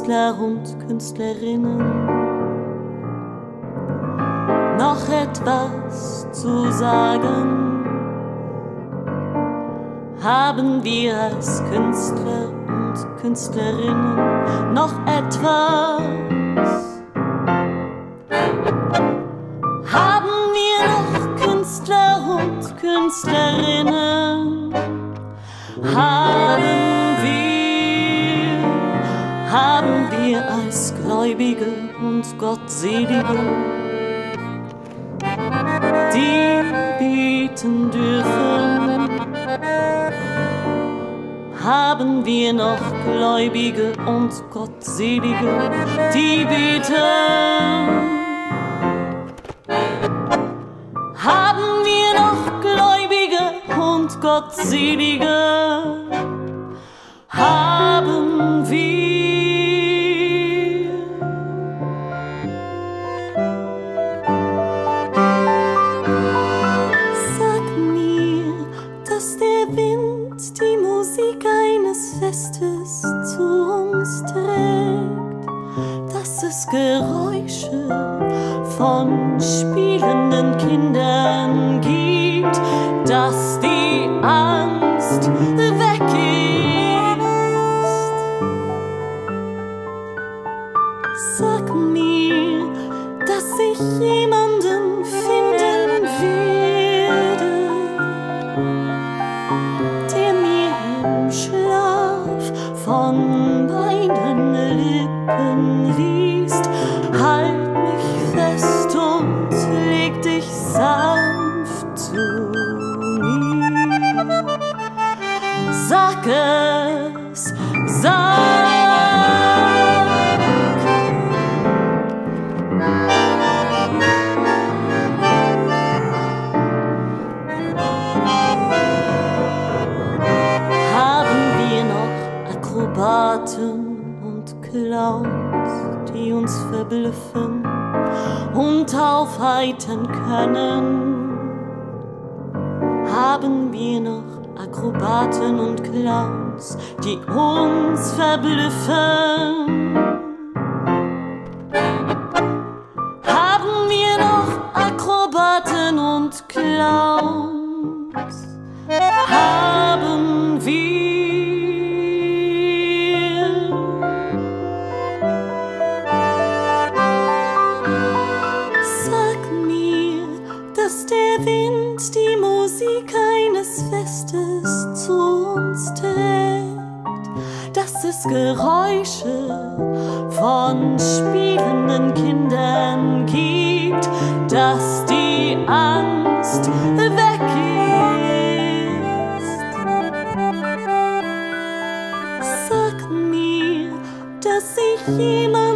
Künstler und Künstlerinnen noch etwas zu sagen? Haben wir als Künstler und Künstlerinnen noch etwas? Haben wir noch Künstler und Künstlerinnen? Haben wir als Gläubige und Gottselige, die bieten dürfen? Haben wir noch Gläubige und Gottselige, die bieten? Haben wir noch Gläubige und Gottselige? Haben wir? Sag mir, dass der Wind die Musik eines Festes zu uns trägt, dass es Geräusche von spielenden Kindern gibt, dass die Angst weg ist. Sag mir, dass ich jemanden finden werde, der mir im Schlaf von meinen Lippen liest. Halt mich fest und leg dich sanft zu mir. Sag es, sag. Haben wir noch Akrobaten und Clowns, die uns verblüffen und aufheitern können? Haben wir noch Akrobaten und Clowns, die uns verblüffen? Haben wir noch Akrobaten und Clowns? Haben wir? Sag mir, dass der Wind die Musik eines Festes zu uns trägt, dass es Geräusche von spielenden Kindern gibt, dass die Angst weg ist. Sag mir, dass ich jemanden